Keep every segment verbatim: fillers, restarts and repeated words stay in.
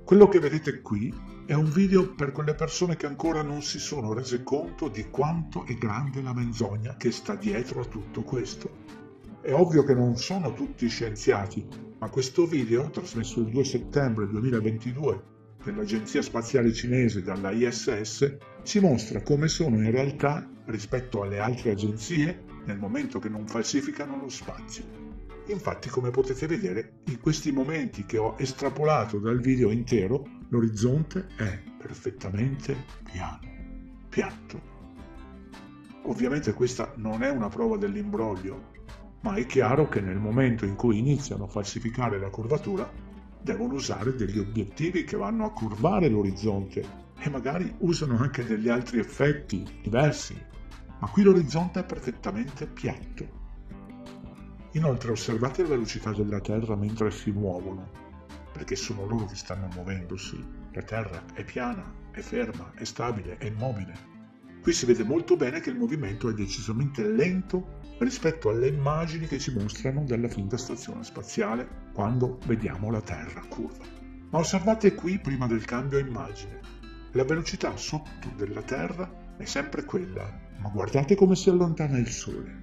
Quello che vedete qui è un video per quelle persone che ancora non si sono rese conto di quanto è grande la menzogna che sta dietro a tutto questo. È ovvio che non sono tutti scienziati, ma questo video, trasmesso il due settembre duemilaventidue dall'Agenzia Spaziale Cinese dalla I S S, ci mostra come sono in realtà rispetto alle altre agenzie nel momento che non falsificano lo spazio. Infatti, come potete vedere, in questi momenti che ho estrapolato dal video intero, l'orizzonte è perfettamente piano, piatto. Ovviamente questa non è una prova dell'imbroglio, ma è chiaro che nel momento in cui iniziano a falsificare la curvatura, devono usare degli obiettivi che vanno a curvare l'orizzonte e magari usano anche degli altri effetti diversi, ma qui l'orizzonte è perfettamente piatto. Inoltre osservate la velocità della Terra mentre si muovono, perché sono loro che stanno muovendosi. La Terra è piana, è ferma, è stabile, è immobile. Qui si vede molto bene che il movimento è decisamente lento rispetto alle immagini che ci mostrano della finta stazione spaziale quando vediamo la Terra curva. Ma osservate qui prima del cambio immagine. La velocità sotto della Terra è sempre quella, ma guardate come si allontana il Sole.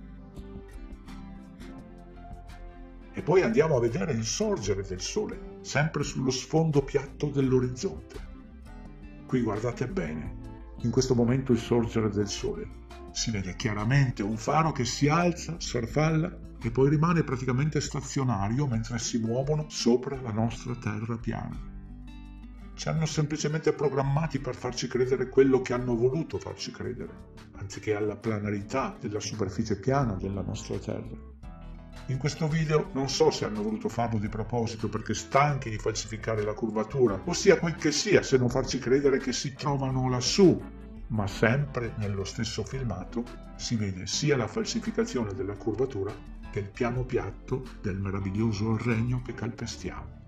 E poi andiamo a vedere il sorgere del Sole, sempre sullo sfondo piatto dell'orizzonte. Qui guardate bene, in questo momento il sorgere del Sole. Si vede chiaramente un faro che si alza, sfarfalla e poi rimane praticamente stazionario mentre si muovono sopra la nostra Terra piana. Ci hanno semplicemente programmati per farci credere quello che hanno voluto farci credere, anziché alla planarità della superficie piana della nostra Terra. In questo video non so se hanno voluto farlo di proposito perché stanchi di falsificare la curvatura, ossia quel che sia se non farci credere che si trovano lassù, ma sempre nello stesso filmato si vede sia la falsificazione della curvatura che il piano piatto del meraviglioso regno che calpestiamo.